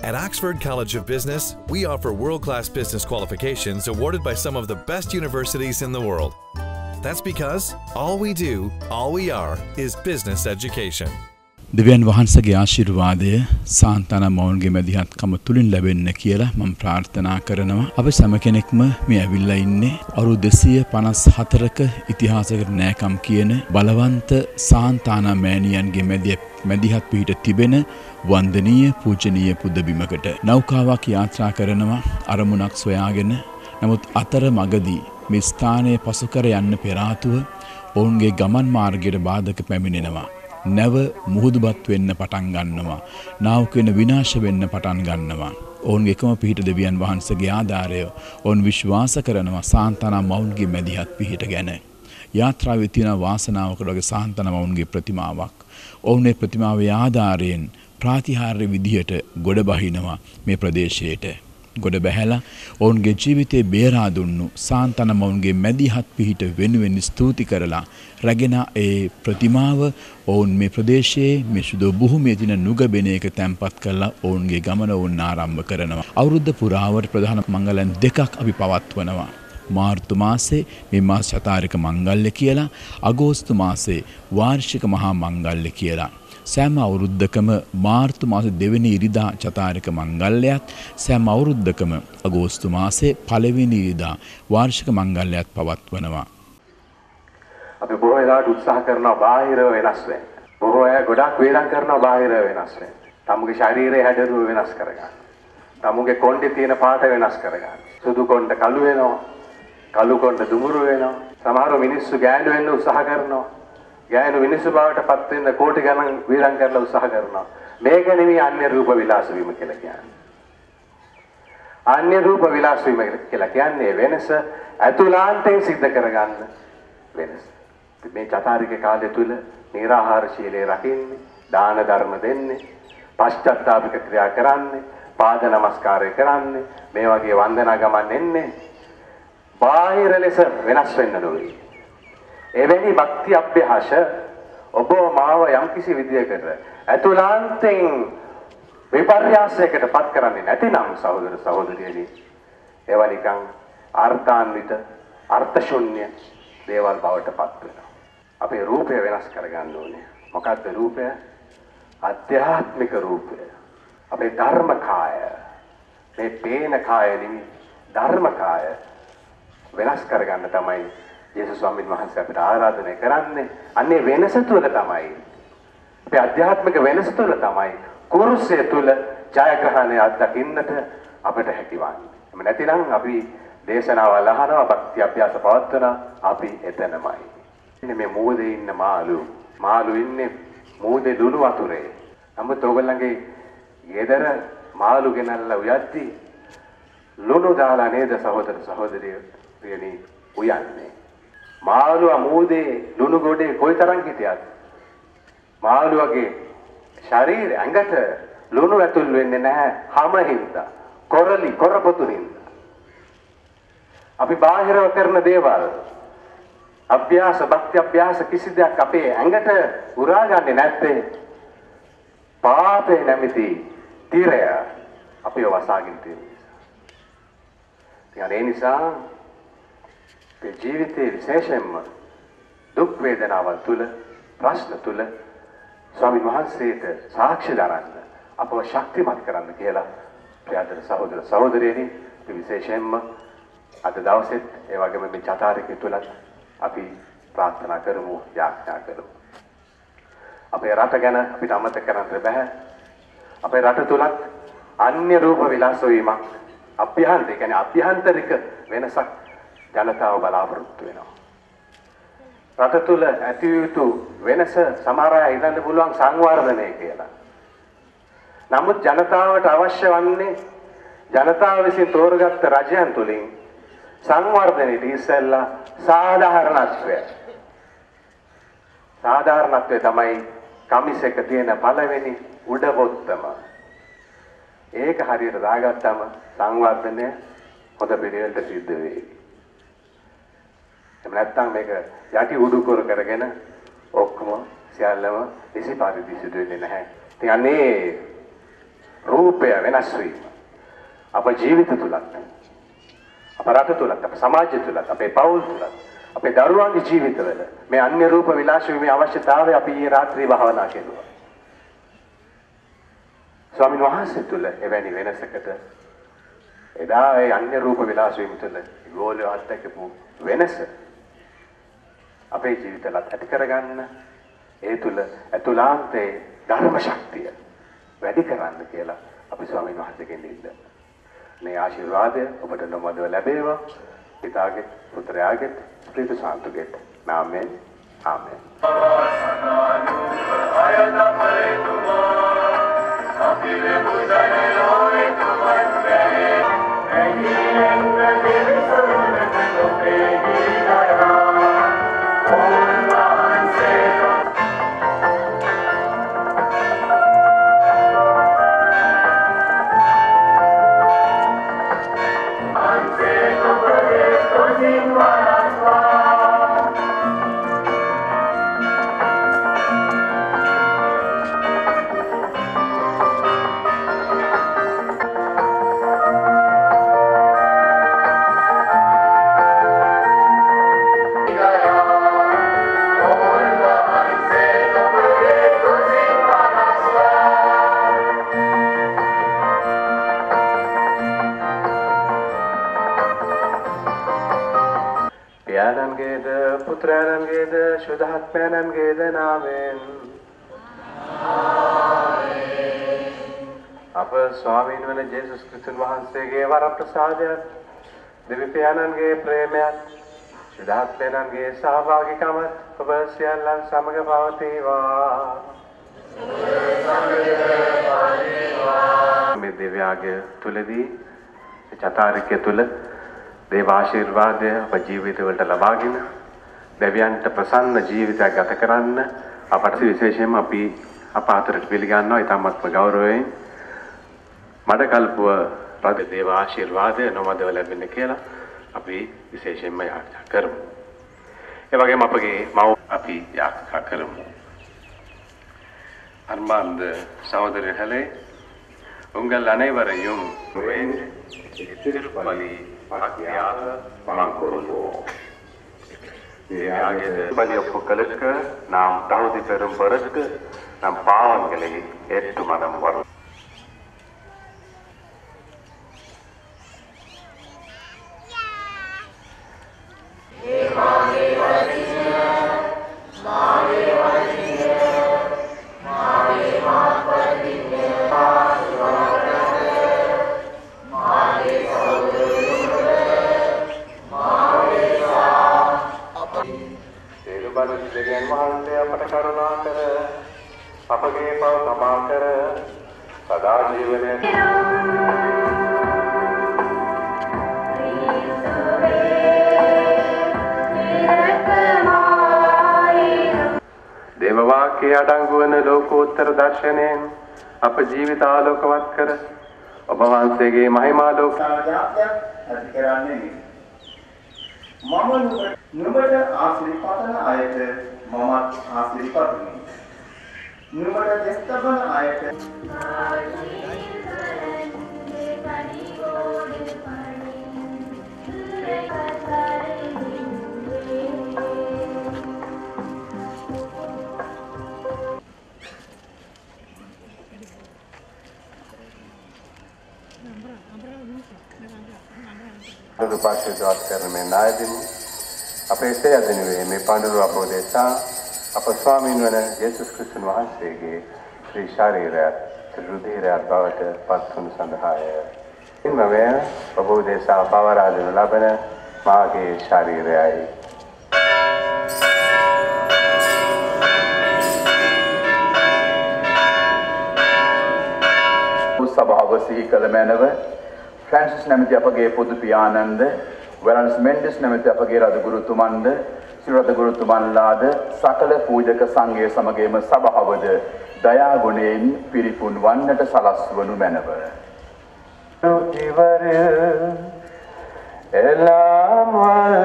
At Oxford College of Business, we offer world-class business qualifications awarded by some of the best universities in the world. That's because all we do, all we are, is business education. දෙවියන් වහන්සේගේ ආශිර්වාදය සාන්තන මවුන්ගේ මැදිහත්කම තුලින් ලැබෙන්න කියලා මම ප්‍රාර්ථනා කරනවා. අපි සෑම කෙනෙක්ම මේ ඇවිල්ලා ඉන්නේ අවුරුදු 254ක ඉතිහාසයකට නෑකම් කියන බලවන්ත සාන්තාන මෑණියන්ගේ මැදිහත් පිහිට තිබෙන වන්දනීය පූජනීය පුදබිමකට. නෞකාවක් යාත්‍රා කරනවා අරමුණක් සොයාගෙන. නමුත් අතර මගදී මේ ස්ථානයේ පසු කර යන්න පෙර ආතුව ඔවුන්ගේ ගමන් මාර්ගයට බාධක පැමිණෙනවා. නැව මුහුදුබත් වෙන්න පටන් ගන්නවා. නාවක වෙන විනාශ වෙන්න පටන් ගන්නවා. ඔවුන්ගේ එකම පිහිට දෙවියන් වහන්සේගේ ආධාරය. ඔවුන් විශ්වාස කරනවා සාන්තානා මවුන්ගේ මැදිහත් පිහිට ගැන. යාත්‍රාවේ තියෙන වාසනාවකට වගේ සාන්තානා මවුන්ගේ ප්‍රතිමාවක්. ඔවුන්ගේ ප්‍රතිමාවේ ආධාරයෙන් ප්‍රාතිහාර්ය විදියට ගොඩ බහිනවා මේ ප්‍රදේශයට. ගොඩ බැහැලා ඔවුන්ගේ ජීවිතේ බේරා දුන්නු සාන්තානා මවුන්ගේ මැදිහත් පිහිට වෙනුවෙන් ස්තුති කරලා රැගෙන ඒ ප්‍රතිමාව ඔවුන් මේ ප්‍රදේශයේ මේ සුදු භූමියේ තියෙන නුගබෙනයක තැන්පත් කරලා ඔවුන්ගේ ගමන ඔවුන් ආරම්භ කරනවා. අවුරුද්ද පුරාවට ප්‍රධාන මංගලයන් දෙකක් අපි පවත්වනවා. මාර්තු මාසේ මේ මාස චතාරික මංගල්‍ය කියලා, අගෝස්තු මාසේ වාර්ෂික මහා මංගල්‍ය කියලා. සෑම අවුරුද්දකම මාර්තු මාසේ දෙවෙනි ඉරිදා චතාරික මංගල්‍යයත්, සෑම අවුරුද්දකම අගෝස්තු මාසේ පළවෙනි ඉරිදා වාර්ෂික මංගල්‍යයත් පවත්වනවා. අපි බොහෝ වෙලාවට උත්සාහ කරනවා බාහිරව වෙනස් වෙන්න. බොහෝ අය ගොඩක් වේදම් කරනවා බාහිරව වෙනස් වෙන්න. තමුගේ ශරීරයේ හැඩරුව වෙනස් කරගන්න. තමුගේ කොණ්ඩේ තියෙන පාට වෙනස් කරගන්න. සුදු කොණ්ඩ කළු වෙනවා. කළු කොණ්ඩ දුමුරු වෙනවා. සමහර මිනිස්සු ගෑනු වෙන්න උත්සාහ කරනවා. ගෑනු මිනිස්සු බවට පත් වෙන්න කෝටි ගණන් වේදම් කරලා උත්සාහ කරනවා. මේක නෙමෙයි අන්‍ය රූප විලාස වීම කියලා කියන්නේ. අන්‍ය රූප විලාස වීම කියලා කියන්නේ වෙනස අතුලාන්තයෙන් සිද්ධ කරගන්න වෙනස. මේ චතාරික කාලය තුල නිරාහාර ශීලයේ රකින්නේ, දාන ධර්ම දෙන්නේ, පශ්චාත්තාපික ක්‍රියා කරන්නේ, පාද නමස්කාරය කරන්නේ, මේ වගේ වන්දනා ගමන් එන්නේ බාහිර ලෙස වෙනස් වෙන්න නොවේ. එවැනි භක්ති අභ්‍යාස ඔබ මාව යම්කිසි විදියකට අතුලාන්තයෙන් විපර්යාසයකට පත් කරන්නේ නැතිනම් සහෝදර සහෝදරියනි, ඒවා නිකන් අර්ථාන්විත අර්ථ ශූන්‍ය දේවල් බවට පත් වෙනවා. අපේ රූපය වෙනස් කරගන්න ඕනේ. මොකක්ද රූපය? අධ්‍යාත්මික රූපය. අපේ ධර්ම කාය. මේ පේන කාය නෙමෙයි ධර්ම කාය වෙනස් කරගන්න තමයි යේසුස් ස්වාමීන් වහන්සේ අපිට ආරාධනය කරන්නේ. අන්නේ වෙනස තුළ තමයි, අපේ අධ්‍යාත්මික වෙනස තුළ තමයි කුරුසය තුළ ජයග්‍රහණය අත්දකින්නට අපිට හැකිවන්නේ. එහෙම නැතිනම් අපි දේශනාවල් අහනවා, භක්ති අභ්‍යාස පවත්වනවා, අපි එතනමයි. ඉන්නේ මේ මෝදේ ඉන්න මාළු ඉන්නේ මෝදේ ලුණු වතුරේ. නමුත් ඔයගොල්ලන්ගේ ගෙදර මාළු ගෙනල්ලා උයද්දි ලුණු දාලා නේද සහෝදර සහෝදරියනි උයන්නේ. මාළුවා මෝදේ ලුණු ගොඩේ කොයිතරම් හිටියද මාළුවාගේ ශරීරය ඇඟට ලුණු ඇතුල් වෙන්නේ නැහැ හැම හින්දා, කොරපොතු හින්දා. අපි බාහිරව කරන දේවල් අභ්‍යාස භක්ති අභ්‍යාස කිසි දෙයක් අපේ ඇඟට උරාගන්නේ නැත්තේ පාපේ නැමැති තිරය අපිව වසාගෙන තියෙන නිසා. ඒ නිසා මේ ජීවිතයේ විශේෂයෙන්ම දුක් වේදනාවල් තුල, ප්‍රශ්න තුල ස්වාමීන් වහන්සේට සාක්ෂි දරන්න, අපව ශක්තිමත් කරන්න කියලා ප්‍රියතර සහෝදර සහෝදරියනි, විශේෂයෙන්ම අද දවසෙත් ඒ වගේම මේ චතාරිකය තුලත් අපි ප්‍රාර්ථනා කරමු, යාඥා කරමු. අපේ රට ගැන අපිට අමතක කරන්න බෑ. අපේ රට තුලත් අන්‍ය රූප විලාස වීමක්, අභ්‍යන්තර කියන්නේ අභ්‍යන්තරික වෙනසක් ජනතාව බලාපොරොත්තු වෙනවා. රට තුල ඇති යුතු වෙනස සමහර අය හිතන්න පුළුවන් සංවර්ධනය කියලා. නමුත් ජනතාවට අවශ්‍ය වන්නේ ජනතාව විසින් තෝරගත්ත රජයන් තුලින් සංවර්ධනයේ ඉස්සෙල්ලා සාධාරණත්වය. සාධාරණත්වය තමයි කමිසෙක තියෙන පළවෙනි උඩ බොත්තම. ඒක හරියට දාගත්තම සංවර්ධනය හොඳ පිළිවෙලට සිද්ධ වෙයි. එහෙම නැත්නම් මේක යටි උඩුකොර කරගෙන ඔක්කොම සියල්ලම නිසි පරිදි සිදු වෙන්නේ නැහැ. ඉතින් අනේ රූපය වෙනස් වීම. අප ජීවිත තුලත් අප රට තුලත් අප සමාජය තුලත් අපේ පවුල් තුලත් අපේ දරුවන්ගේ ජීවිතවල මේ අන්‍ය රූප විලාස වීමේ අවශ්‍යතාවය අපි ඊයේ රාත්‍රියේ භාවනා කෙරුවා. ස්වාමීන් වහන්සේ තුල එවැනි වෙනසකට එදා ඒ අන්‍ය රූප විලාස වීම තුල ගෝලයේ අත්දැකපු වෙනස අපේ ජීවිතවලත් ඇති කරගන්න ඒ තුල අතුලාන්තයේ ධර්ම ශක්තිය වැඩි කරන්න කියලා අපි ස්වාමීන් වහන්සේගෙන් ඉල්ලනවා. මේ ආශිර්වාදය ඔබට නොමදව ලැබේවා. පිතාගේ පුත්‍රයාගේ ප්‍රීත සාන්තුගේ නාමයෙන් ආමෙන්. පුත්‍රයන්ගේද ශුද්ධාත්මයන්ගේද නාමයෙන් අප ස්වාමීන් වන ජේසුස් ක්‍රිස්තුන් වහන්සේගේ වරප්‍රසාදයත් දෙවි පියාණන්ගේ ප්‍රේමයත් ශුද්ධාත්මයන්ගේ සහභාගීකමත් ඔබ සියල්ලන් සමග පවතිවා. මේ දෙවියාගේ තුලදී චතාරිකය තුල දේව ආශිර්වාදය අප ජීවිතවලට ලබාගෙන දෙවියන්ට ප්‍රසන්න ජීවිතයක් ගත කරන්න අපට විශේෂයෙන්ම අපි අප අතරට පිළිගන්නවා ඉතාමත්ම ගෞරවයෙන් මඩකල්පුව රජ දේව ආශිර්වාදය නොමදව ලැබෙන්න කියලා අපි විශේෂයෙන්ම යාචනා කරමු. ඒ වගේම අපගේ මව් අපි යාචනා කරමු. அன்பார்ந்த சகோதரர்களே, உங்கள் அனைவரையும் திருப்பலி பக்தியாக வணங்குவோம். பலி ஒப்புக்களுக்கு நாம் தகுதி பெறும் பொருட்டு நம் பாவங்களை ஏற்று மனம் வரும். දේවවාක්‍යයේ අඩංගු වන ලෝකෝත්තර දර්ශනයෙන් අප ජීවිත ආලෝකවත් කර ඔබ වහන්සේගේ මහිමා ලෝකයක් ඇති කරන්නේ මම නුඹට ආශිර්වාදන අයට මමත් ආශිර්වාදමි. නුඹට දෙස් තබන අයට පාශිර්වාද කරන මේ නායදින් අපේ සෑදෙනුවේ මේ පඬුරු අපෝදේශා අප ස්වාමීන් වන යේසුස් ක්‍රිස්තුන් වහන්සේගේ ශ්‍රී ශරීරයත් රුධිරයත් බවට පත් වනු සඳහාය. ඉන්මවය අපෝදේශා පවරා දෙනු ලබන මාගේ ශරීරයයි. සභාව සිහි කළ මැනව ෆ්‍රැන්සිස් නැමැති අපගේ පොදු පියාණන්ද වෙලන්ස් මෙන්ඩස් නැමැති අපගේ රජගුරුතුමන්ද සිරි රජගුරුතුමන්ලාද සකල පූජක සංඝය සමගේම සභාවද දයා ගුණයෙන් පිරිපුන් වන්නට සලස්වනු මැනව. எல்லாம்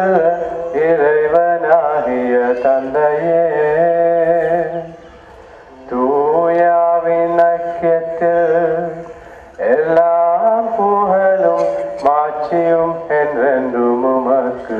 இறைவனாகிய தந்தையே தூயாவின் ஐக்கியத்தில் எல்லாம் புகழும் மாட்சியும் என்றென்றும் உமக்கு.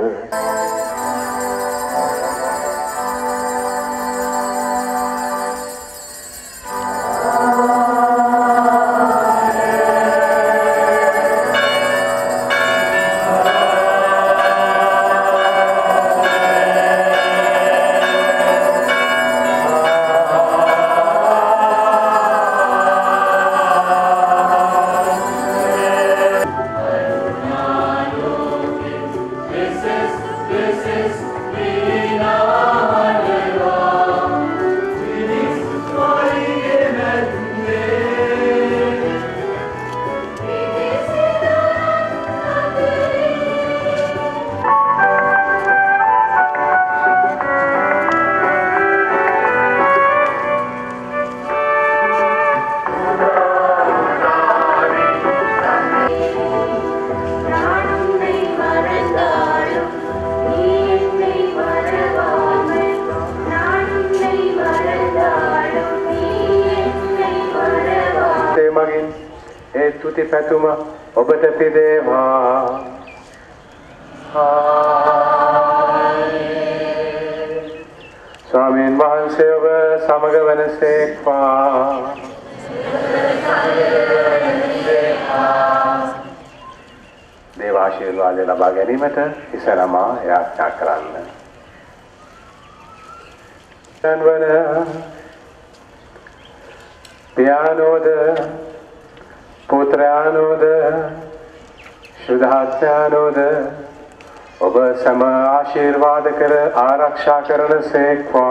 තුති පැතුම ඔබට පිදේවා. ස්වාමීන් වහන්සේ ඔබ සමග වනසේක්වා. දේව ආශිර්වාදය ලබා ගැනීමට හිස නමා යාඥා කරන්න. වන පියානෝද පුත්‍රයානෝද ශුද්ධාත්මයානෝද ඔබ සම ආශිර්වාද කර ආරක්ෂා කරන සේක්වා.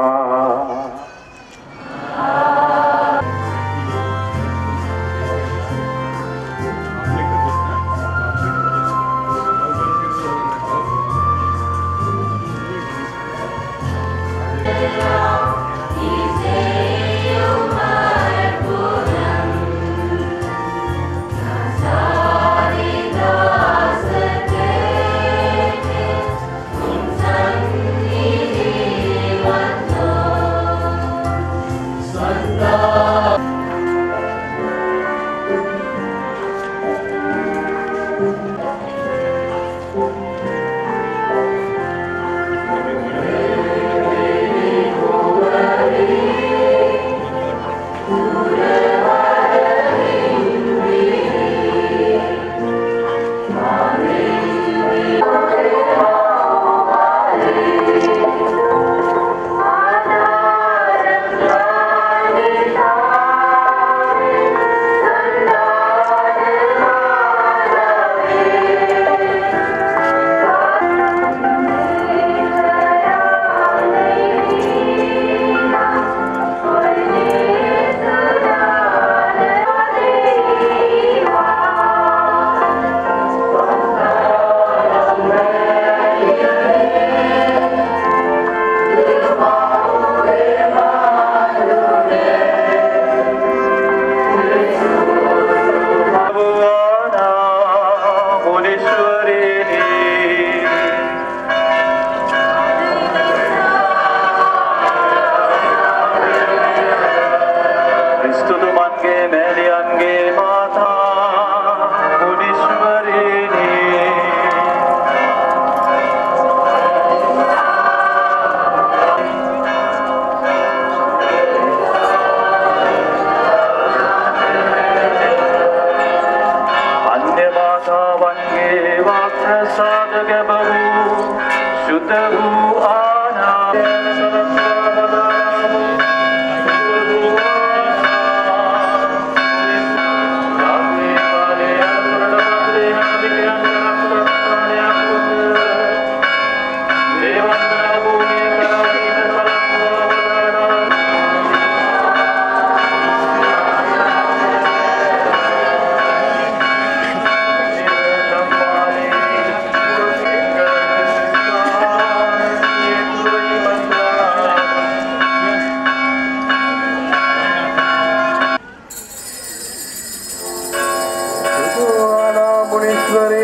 Muneeswari